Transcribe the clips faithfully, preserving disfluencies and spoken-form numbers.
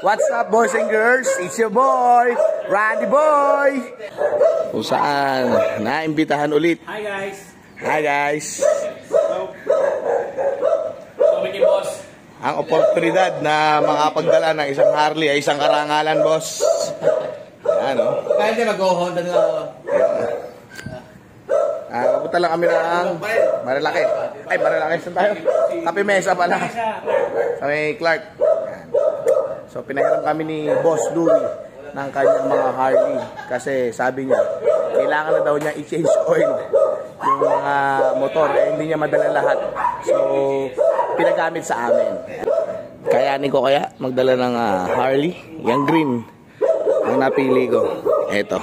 What's up, boys and girls? It's your boy, Randy Boy. Kung saan, naimbitahan ulit. Hi guys. Hi guys. Hello. Kami boss. Ang oportunidad na makapagdala ng isang Harley ay isang karangalan, boss. Ayan, o. Kaya hindi mag-Honda na ako. Ah, kapunta lang kami ng Marilaki. Ay, Marilaki, saan tayo? Kape Mesa pala. Sa may Clark. Ayan. So, pinahiram kami ni Boss Louie ng kanyang mga Harley. Kasi sabi niya, kailangan na daw niya i-change oil yung mga motor. Eh, hindi niya madala lahat. So, pinagamit sa amin. Kayanin ko kaya magdala ng uh, Harley. Yung green ang napili ko. Eto.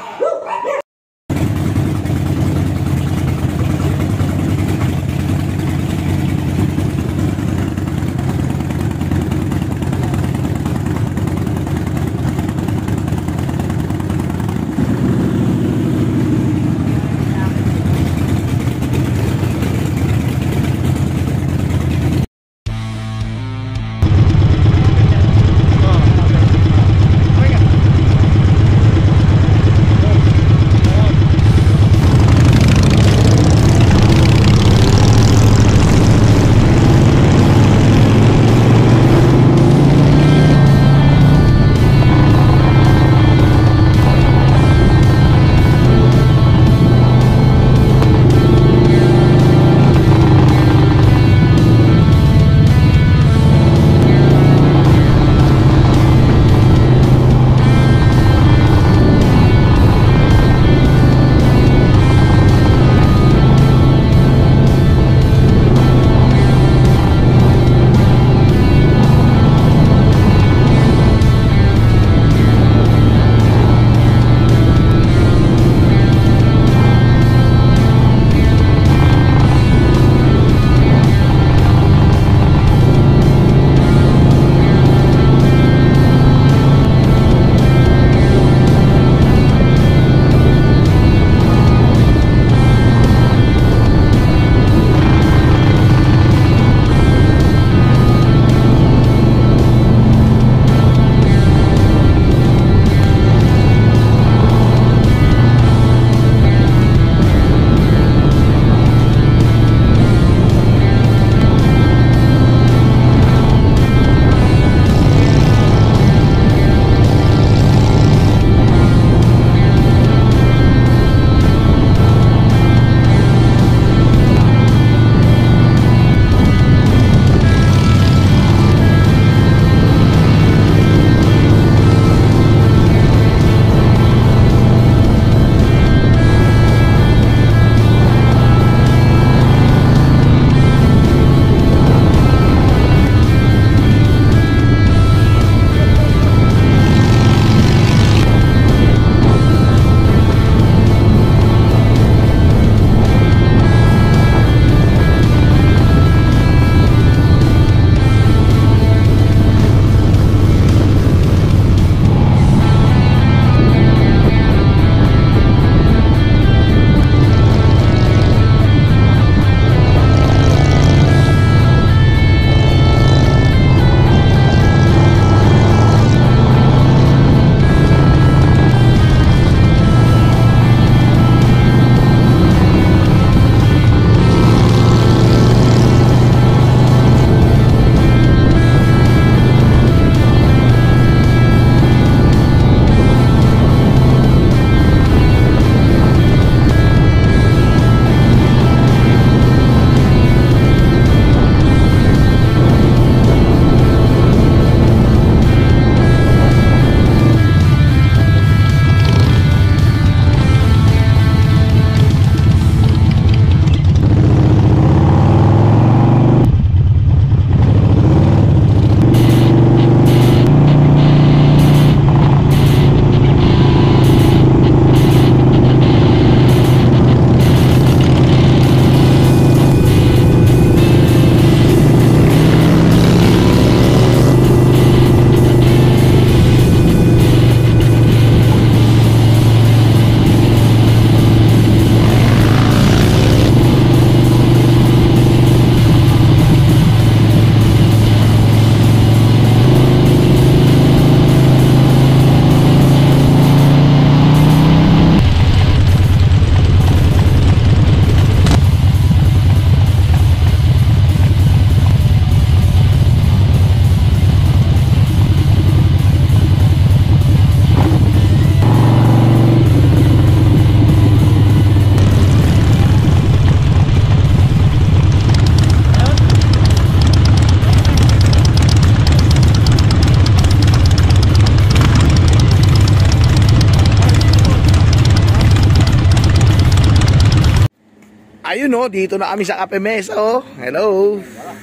ayun oh, dito na kami sa Cafe Mesa oh. Hello.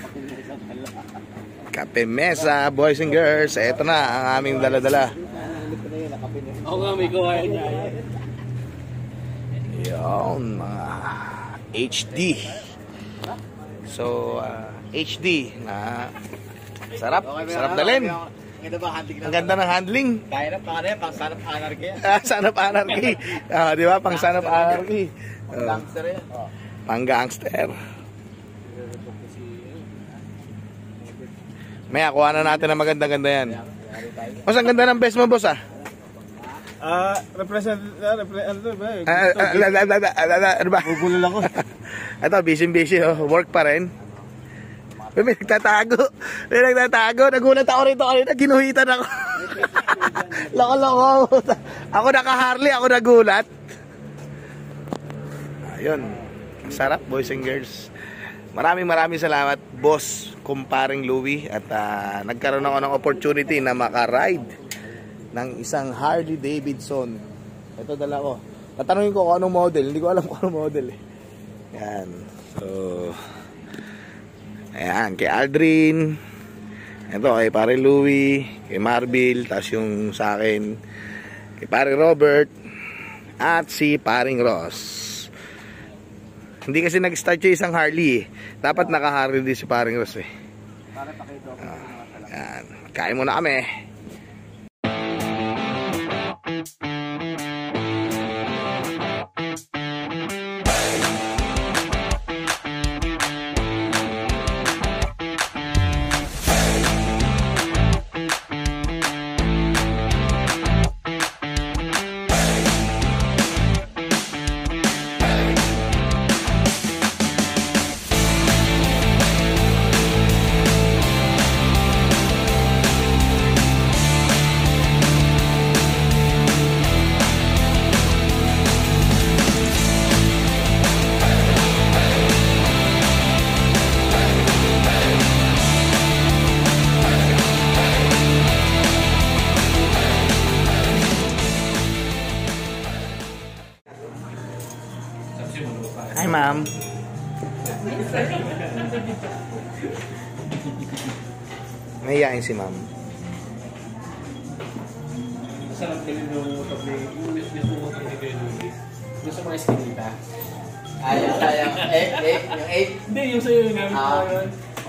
Cafe Mesa, boys and girls. Ito na ang aming dala-dala. Ako nga may gawain niya. Yun, mga H D. So, uh, H D na sarap, sarap dalhin. Ang ganda ng handling. Kaya na pa rin, pang sanap anarchy. Sanap anarchy. Ah, di ba? Pang sanap anarchy. Pang gangster yan. Pang gangster. May kuha na natin na maganda-ganda yan. Mas ang ganda ng best mo, boss ah. Ah, represent, ah, represent, ano ba eh? Ah, ah, la- la- la- la- la- Ano ba? Gugulol ako. Ito, busy-busy oh. Work pa rin. May may nagtatago. May nagtatago. Nagulat ako rito kanina. Ginuhitan ako. Loko-loko. Ako naka-Harley. Ako nagulat. Ayun. Sarap, boys and girls. Maraming maraming salamat, boss, kumparing Louie. At uh, nagkaroon ako ng opportunity na makaride ng isang Harley Davidson. Ito dala ko. Tatanungin ko kung anong model. Hindi ko alam kung anong model eh. Yan. So, ayan, kay Aldrin. Ito, kay pare Louie. Kay Marbil. Tapos yung sa akin, kay pare Robert. At si paring Ross. Hindi kasi nag-start yung isang Harley eh. Dapat naka-Harley din si paring Ross eh. Uh, yan. Kain muna kami. Hi, ma'am. Mahihain si ma'am. Masarap din yung motor ni yung motor ni Kuya Louie. Gusto mo eskinita? Ay, ay, eight, eight, yung eight. Hindi, yung sa'yo yung gamit ko yun.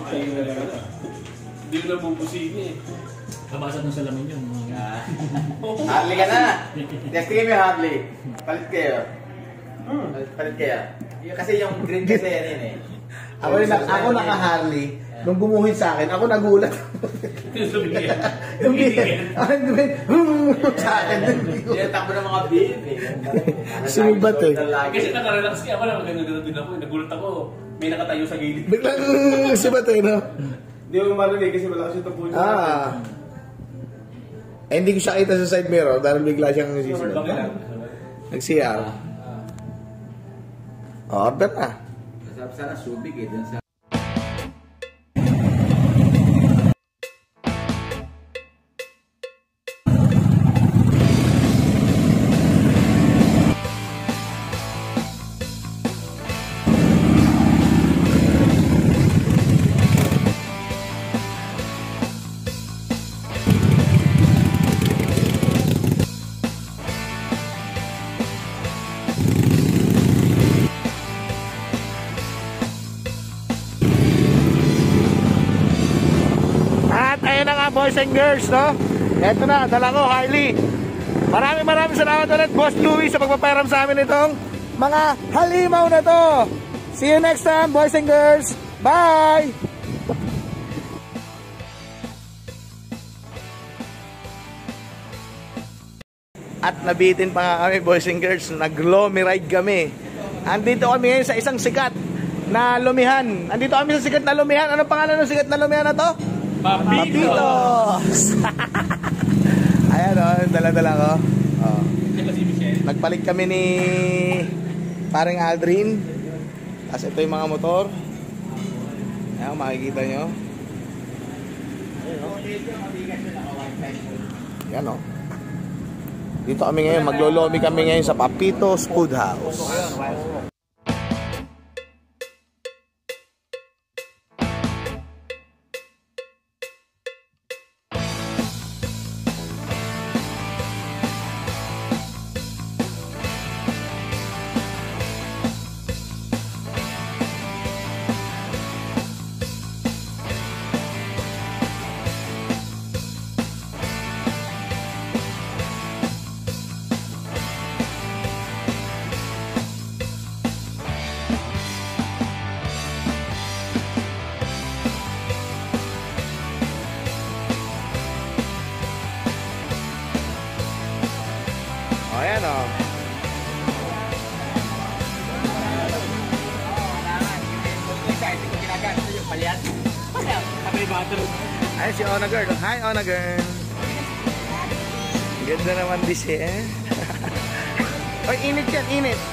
Hindi ko na bubusini eh. Kabasat ng salamin yun. Harley ka na. Testingin mo yung Harley. Palit kayo. Palit, palit kayo. Yung, kasi yung green kasi yan yun eh. Ako, na, ako naka-Harley. Nung gumuhit sa akin, ako nagulat. Yung bigyan. Yung bigyan. Sa akin. Yung takbo ng mga beef eh. Sumibat eh. Kasi nakarelax kaya ako lang. Maganda din ako. Nagulat ako. May nakatayo sa gilid. Biglang sibat eh, no? Hindi ko marinig kasi wala kasi tapo niya. Ah. Eh, hindi ko siya kita sa side mirror dahil bigla siyang nasisunod. Nag-C R. Order na. Masarap sana subig eh. Dun sa... Boys and girls, no? Eto na, dala ko, Harley. Maraming maraming salamat ulit, Boss Louie, sa pagpapairam sa amin itong mga halimaw na to. See you next time, boys and girls. Bye! At nabitin pa nga kami, boys and girls. Nag-lomi ride kami. Andito kami ngayon sa isang sikat na lumihan. Andito kami sa sikat na lumihan. Anong pangalan ng sikat na lumihan na to? Papitos! Ayan o, oh, dala-dala ko. Oh. Nagpalit kami ni paring Aldrin. Tapos ito yung mga motor. Ayan, makikita nyo. Ayan o. Oh. Dito kami ngayon, maglolomi kami ngayon sa Papitos Food House. Ay, si Ona Girl. Hi, Ona Girl. Ganda naman din siya. Oy, init yan, init.